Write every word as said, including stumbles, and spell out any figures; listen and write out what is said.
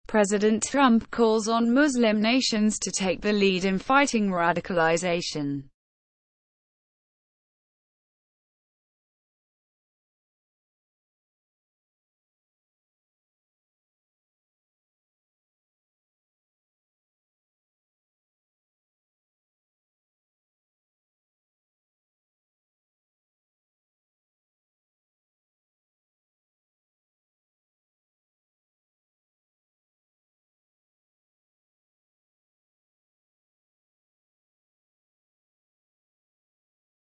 President Trump calls on Muslim nations to take the lead in fighting radicalization.